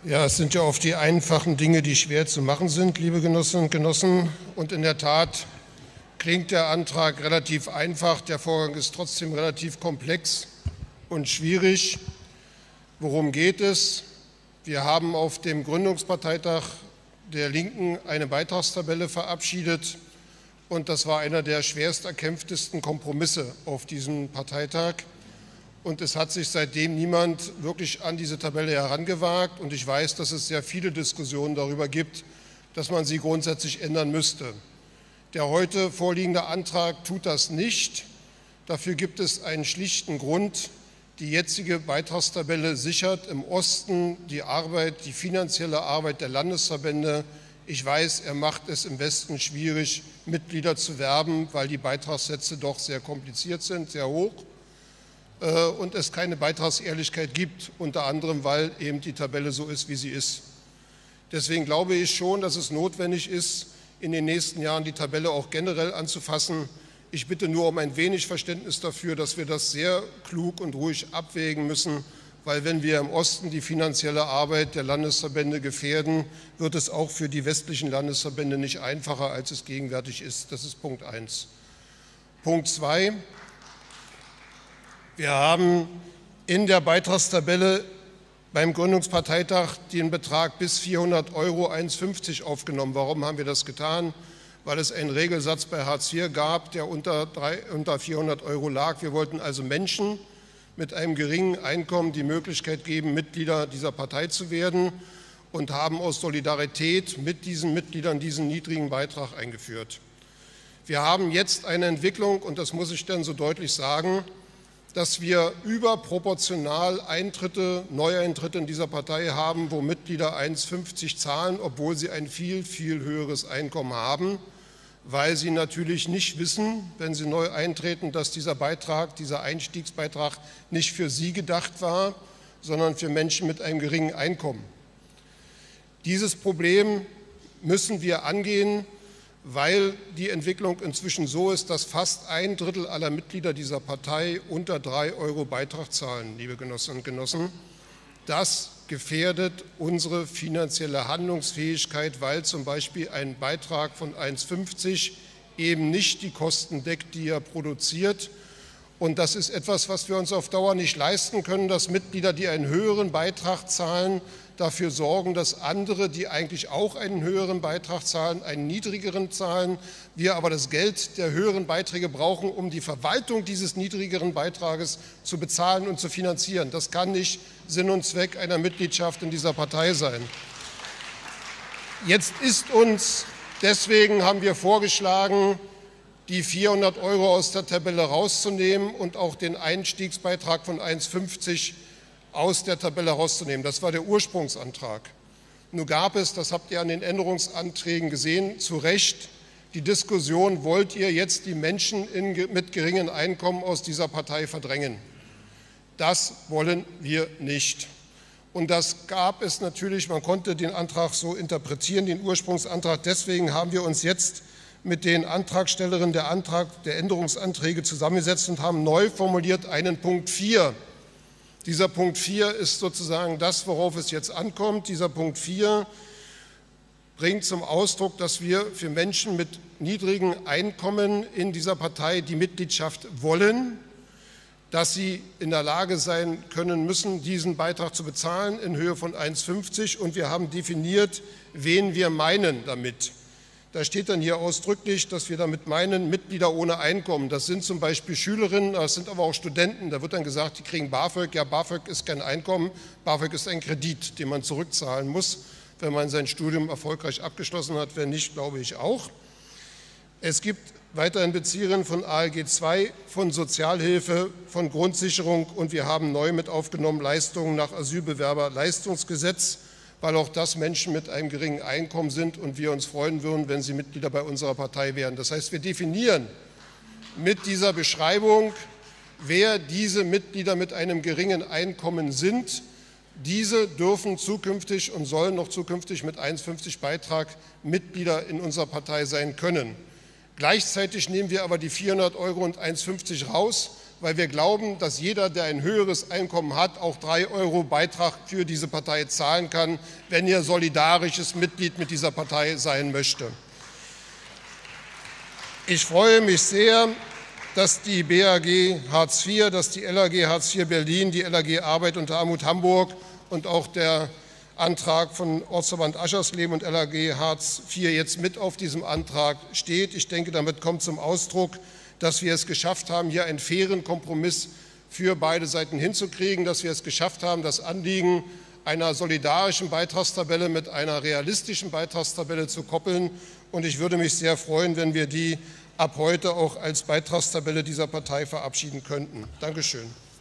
Ja, es sind ja oft die einfachen Dinge, die schwer zu machen sind, liebe Genossinnen und Genossen. Und in der Tat klingt der Antrag relativ einfach. Der Vorgang ist trotzdem relativ komplex und schwierig. Worum geht es? Wir haben auf dem Gründungsparteitag der Linken eine Beitragstabelle verabschiedet. Und das war einer der schwerst erkämpftesten Kompromisse auf diesem Parteitag. Und es hat sich seitdem niemand wirklich an diese Tabelle herangewagt. Und ich weiß, dass es sehr viele Diskussionen darüber gibt, dass man sie grundsätzlich ändern müsste. Der heute vorliegende Antrag tut das nicht. Dafür gibt es einen schlichten Grund. Die jetzige Beitragstabelle sichert im Osten die Arbeit, die finanzielle Arbeit der Landesverbände. Ich weiß, er macht es im Westen schwierig, Mitglieder zu werben, weil die Beitragssätze doch sehr kompliziert sind, sehr hoch. Und es keine Beitragsehrlichkeit gibt, unter anderem, weil eben die Tabelle so ist, wie sie ist. Deswegen glaube ich schon, dass es notwendig ist, in den nächsten Jahren die Tabelle auch generell anzufassen. Ich bitte nur um ein wenig Verständnis dafür, dass wir das sehr klug und ruhig abwägen müssen, weil wenn wir im Osten die finanzielle Arbeit der Landesverbände gefährden, wird es auch für die westlichen Landesverbände nicht einfacher, als es gegenwärtig ist. Das ist Punkt 1. Punkt 2. Wir haben in der Beitragstabelle beim Gründungsparteitag den Betrag bis 400 € 1,50 aufgenommen. Warum haben wir das getan? Weil es einen Regelsatz bei Hartz IV gab, der unter 400 € lag. Wir wollten also Menschen mit einem geringen Einkommen die Möglichkeit geben, Mitglieder dieser Partei zu werden und haben aus Solidarität mit diesen Mitgliedern diesen niedrigen Beitrag eingeführt. Wir haben jetzt eine Entwicklung, und das muss ich dann so deutlich sagen, dass wir überproportional Neueintritte in dieser Partei haben, wo Mitglieder 1,50 zahlen, obwohl sie ein viel, viel höheres Einkommen haben, weil sie natürlich nicht wissen, wenn sie neu eintreten, dass dieser Beitrag, dieser Einstiegsbeitrag nicht für sie gedacht war, sondern für Menschen mit einem geringen Einkommen. Dieses Problem müssen wir angehen, weil die Entwicklung inzwischen so ist, dass fast 1/3 aller Mitglieder dieser Partei unter 3 € Beitrag zahlen, liebe Genossinnen und Genossen. Das gefährdet unsere finanzielle Handlungsfähigkeit, weil zum Beispiel ein Beitrag von 1,50 eben nicht die Kosten deckt, die er produziert. Und das ist etwas, was wir uns auf Dauer nicht leisten können, dass Mitglieder, die einen höheren Beitrag zahlen, dafür sorgen, dass andere, die eigentlich auch einen höheren Beitrag zahlen, einen niedrigeren zahlen. Wir aber das Geld der höheren Beiträge brauchen, um die Verwaltung dieses niedrigeren Beitrages zu bezahlen und zu finanzieren. Das kann nicht Sinn und Zweck einer Mitgliedschaft in dieser Partei sein. Deswegen haben wir vorgeschlagen, die 400 € aus der Tabelle rauszunehmen und auch den Einstiegsbeitrag von 1,50 aus der Tabelle rauszunehmen. Das war der Ursprungsantrag. Nun gab es, das habt ihr an den Änderungsanträgen gesehen, zu Recht die Diskussion, wollt ihr jetzt die Menschen mit geringen Einkommen aus dieser Partei verdrängen? Das wollen wir nicht. Und das gab es natürlich, man konnte den Antrag so interpretieren, den Ursprungsantrag. Deswegen haben wir uns jetzt mit den Antragstellerinnen der Änderungsanträge zusammengesetzt und haben neu formuliert einen Punkt 4. Dieser Punkt 4 ist sozusagen das, worauf es jetzt ankommt. Dieser Punkt 4 bringt zum Ausdruck, dass wir für Menschen mit niedrigen Einkommen in dieser Partei die Mitgliedschaft wollen, dass sie in der Lage sein können müssen, diesen Beitrag zu bezahlen in Höhe von 1,50. Und wir haben definiert, wen wir meinen damit. Da steht dann hier ausdrücklich, dass wir damit meinen, Mitglieder ohne Einkommen. Das sind zum Beispiel Schülerinnen, das sind aber auch Studenten. Da wird dann gesagt, die kriegen BAföG. Ja, BAföG ist kein Einkommen. BAföG ist ein Kredit, den man zurückzahlen muss, wenn man sein Studium erfolgreich abgeschlossen hat. Wenn nicht, glaube ich auch. Es gibt weiterhin Bezieherinnen von ALG II, von Sozialhilfe, von Grundsicherung. Und wir haben neu mit aufgenommen Leistungen nach Asylbewerberleistungsgesetz, weil auch das Menschen mit einem geringen Einkommen sind und wir uns freuen würden, wenn sie Mitglieder bei unserer Partei wären. Das heißt, wir definieren mit dieser Beschreibung, wer diese Mitglieder mit einem geringen Einkommen sind. Diese dürfen zukünftig und sollen noch zukünftig mit 1,50 Beitrag Mitglieder in unserer Partei sein können. Gleichzeitig nehmen wir aber die 400 € und 1,50 raus, weil wir glauben, dass jeder, der ein höheres Einkommen hat, auch 3 € Beitrag für diese Partei zahlen kann, wenn er solidarisches Mitglied mit dieser Partei sein möchte. Ich freue mich sehr, dass die BAG Hartz IV, dass die LAG Hartz IV Berlin, die LAG Arbeit und Armut Hamburg und auch der Antrag von Ortsverband Aschersleben und LAG Hartz IV jetzt mit auf diesem Antrag steht. Ich denke, damit kommt zum Ausdruck, dass wir es geschafft haben, hier einen fairen Kompromiss für beide Seiten hinzukriegen, dass wir es geschafft haben, das Anliegen einer solidarischen Beitragstabelle mit einer realistischen Beitragstabelle zu koppeln. Und ich würde mich sehr freuen, wenn wir die ab heute auch als Beitragstabelle dieser Partei verabschieden könnten. Dankeschön.